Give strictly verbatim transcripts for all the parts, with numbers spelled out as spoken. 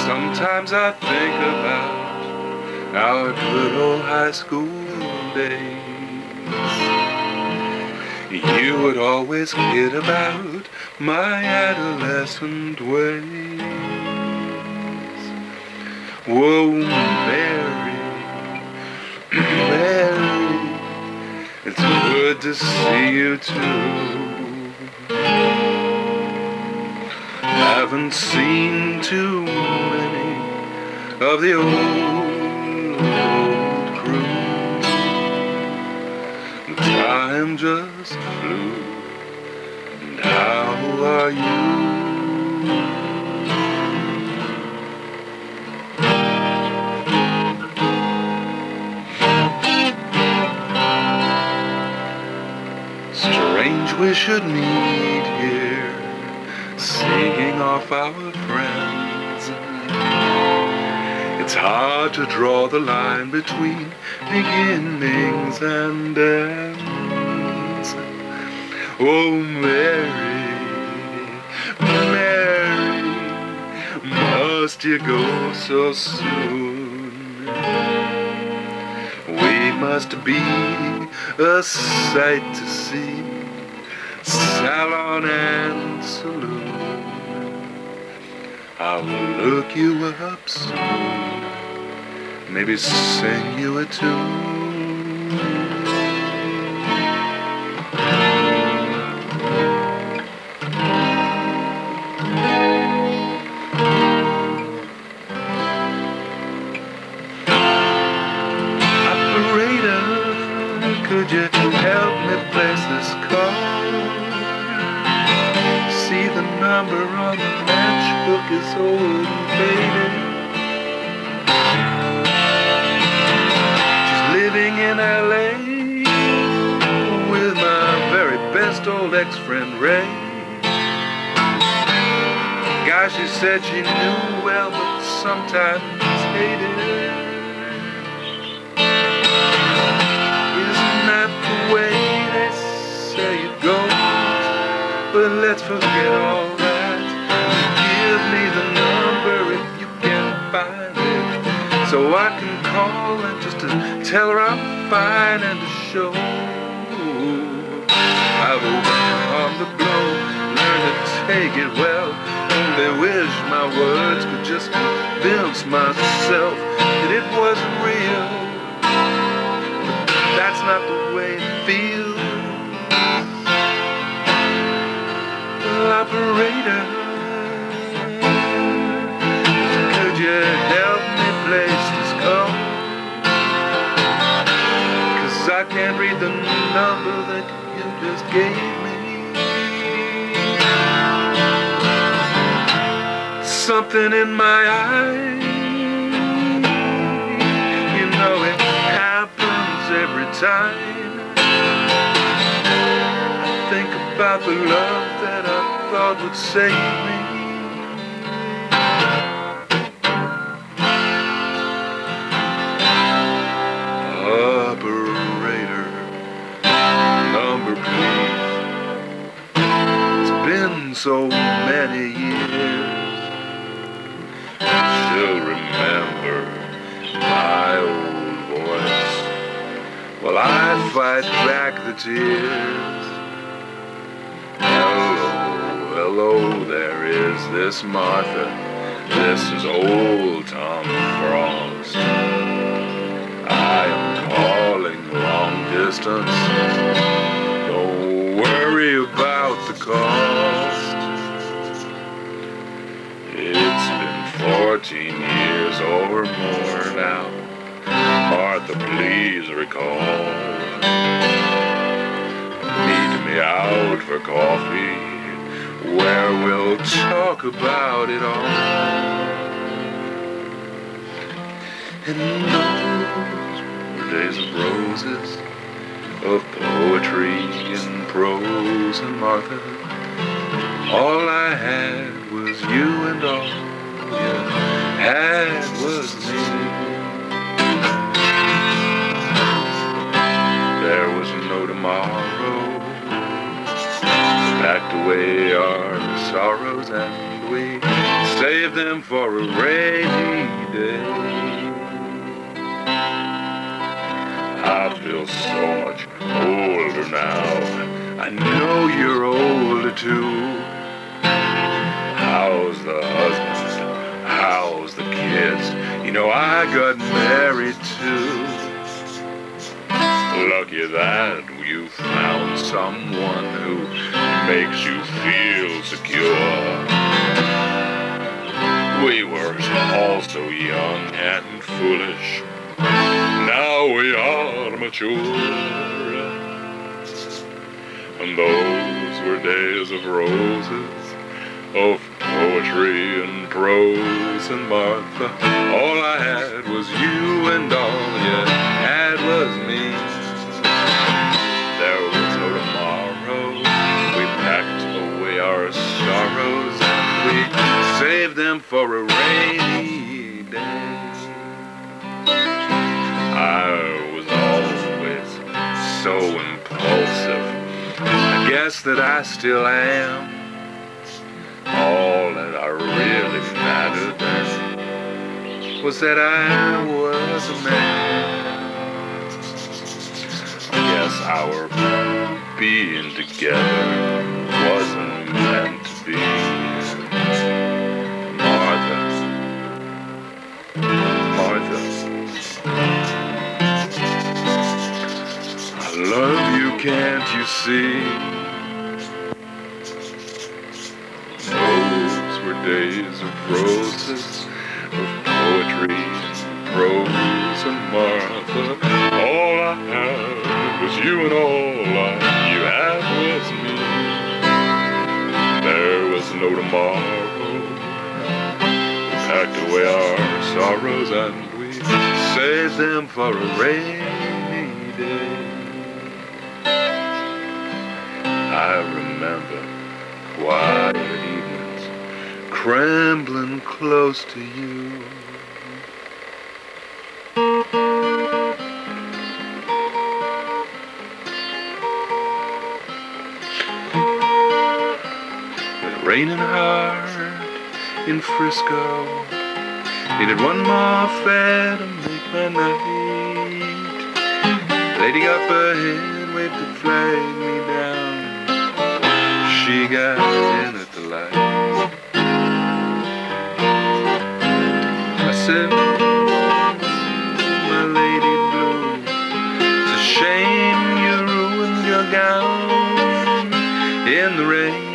Sometimes I think about our good old high school days. You would always kid about my adolescent ways. Whoa, Mary, Mary, it's good to see you too. Haven't seen too many of the old, old crew. Time just flew, and how are you? Strange we should meet here, seeing off our friends. It's hard to draw the line between beginnings and ends. Oh, Mary, Mary, must you go so soon? We must be a sight to see, salon and saloon. I'll look you up soon, maybe sing you a tune. Operator, could you help me place this call? See the number on the matchbook is old and faded. She's living in L A with my very best old ex-friend Ray. Guy she said she knew well but sometimes hated. Isn't that the way they say it goes? But let's forget all that. Give me the number if you can find it, so I can call and just to tell her I'm fine and to show I've overcome the blow, learned to take it well. Only wish my words could just convince myself that it wasn't real. But that's not the way it feels. Operator, could you help me place this call? 'Cause I can't read the number that you just gave me. Something in my eye, you know it happens every time. I think about the love that I thought would save me. Operator, number please. It's been so many years. She'll remember my old voice while I fight back the tears. Hello, there is this Martha, this is old Tom Frost. I am calling long distance, don't worry about the cost. It's been fourteen years or more now, Martha, please recall. Meet me out for coffee, where we'll talk about it all. And those were days of roses, of poetry and prose, and Martha, all I had was you, and all you had was me. There was no tomorrow, packed away our sorrows and we save them for a rainy day. I feel so much older now. I know you're older too. How's the husband? How's the kids? You know I got married too. Lucky that you found someone who makes you feel secure. We were all so young and foolish. Now we are mature. And those were days of roses, of poetry and prose. And Martha, all I had was you, and all you had was me. There was no tomorrow. We packed away our sorrows, and we saved them for a rainy day. I was always so impulsive. I guess that I still am. All that I really mattered then was that I was a man. I guess our being together wasn't meant to be. Martha, Martha, I love you, can't you see? Those were days of roses, of poetry and prose. And Martha, all I had was you, and all I, you had was me. There was no tomorrow. We packed away our sorrows, and we saved them for a rainy day. I remember quiet evenings, crambling close to you. It raining hard in Frisco. Needed one more fare to make my night. Lady got her hand, waved to flag me down. She got in at the light. I said, my lady blue, it's a shame you ruined your gown in the rain.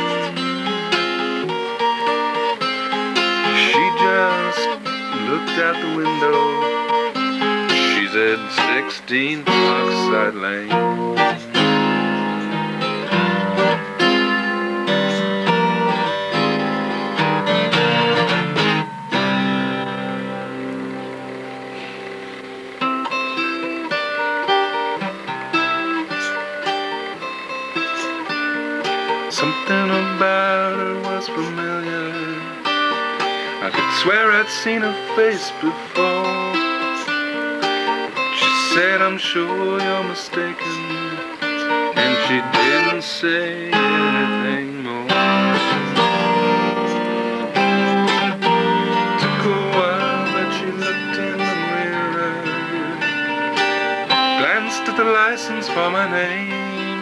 She just looked out the window. She said, sixteen Parkside Lane. Something about her was familiar. I could swear I'd seen her face before. She said, I'm sure you're mistaken, and she didn't say anything more. Took a while, but she looked in the mirror, glanced at the license for my name.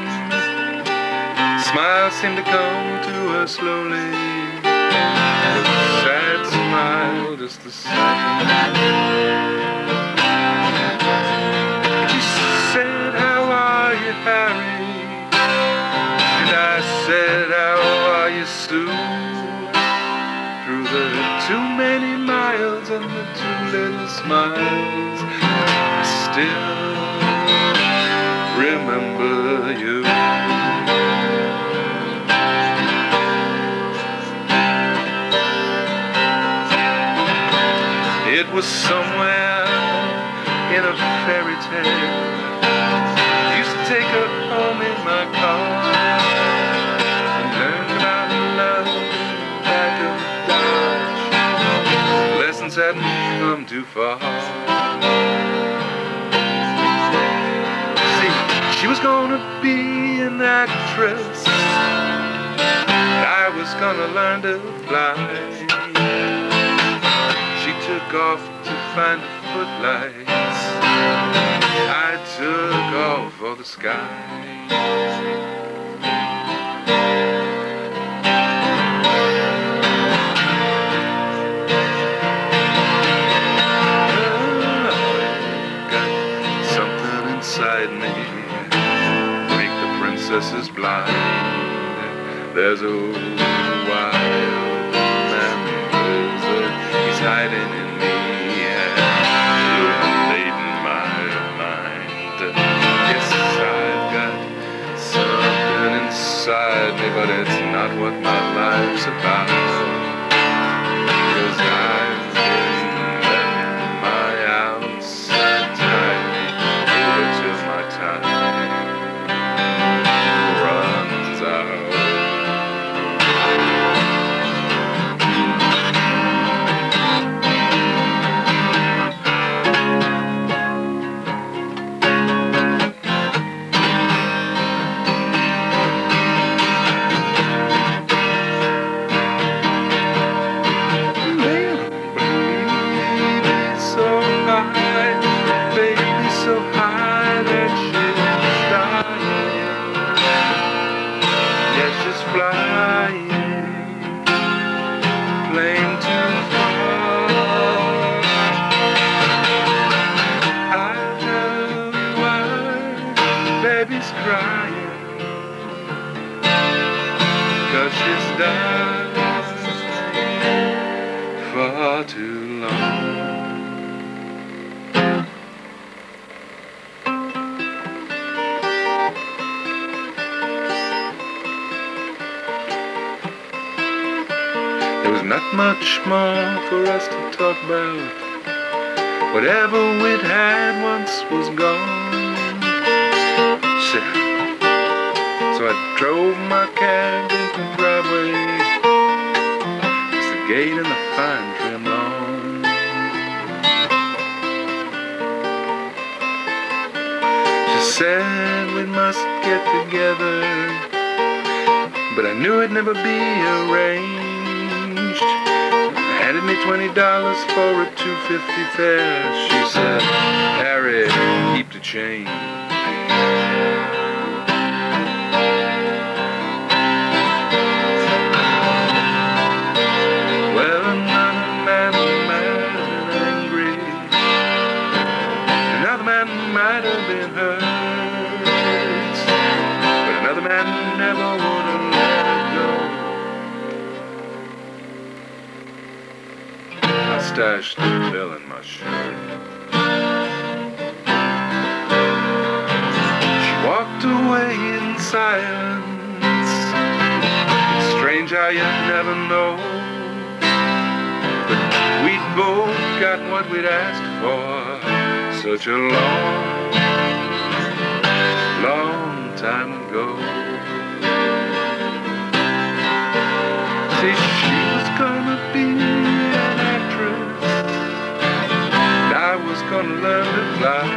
Smile seemed to come to her slowly, a sad smile just the same. She said, how are you, Harry? And I said, how are you, Sue? Through the too many miles and the too little smiles, I still remember you. It was somewhere in a fairy tale. Used to take her home in my car and learn about love back of Dodge. Lessons hadn't come too far. See, she was gonna be an actress, I was gonna learn to fly. took off to find the footlights. I took off for the skies. Inside me, make the princesses blind. There's a wild man, he's hiding in me, illuminating my mind. Yes, I've got something inside me, but it's not what my life's about. 'Cause I've been letting my outside tide me over till my time runs out. Flying, plane too far. I know why baby's crying, 'cause she's died far too long. There was not much more for us to talk about. Whatever we'd had once was gone. So, so I drove my cab into the driveway, past the gate in the fine trim lawn. She said we must get together, but I knew it'd never be arranged. Handed me twenty dollars for a two fifty fare. She said, Harry, keep the change. Well, another man might have been angry, another man might have been hurt, but another man never would have let it go. I stashed the bill in my shirt. She walked away in silence. It's strange how you never know, but we'd both got what we'd asked for such a long, long time ago. See, she was gonna be gonna learn to fly.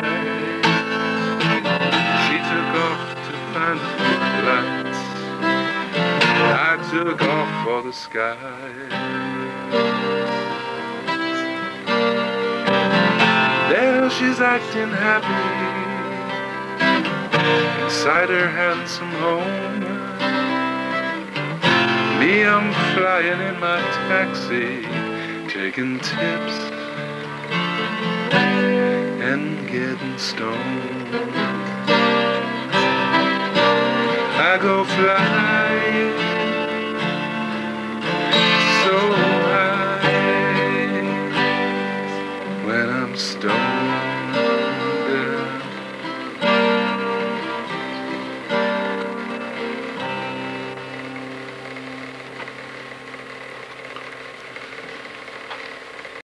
She took off to find the footlights. I took off for the sky. There she's acting happy inside her handsome home. Me, I'm flying in my taxi, taking tips and getting stoned. I go fly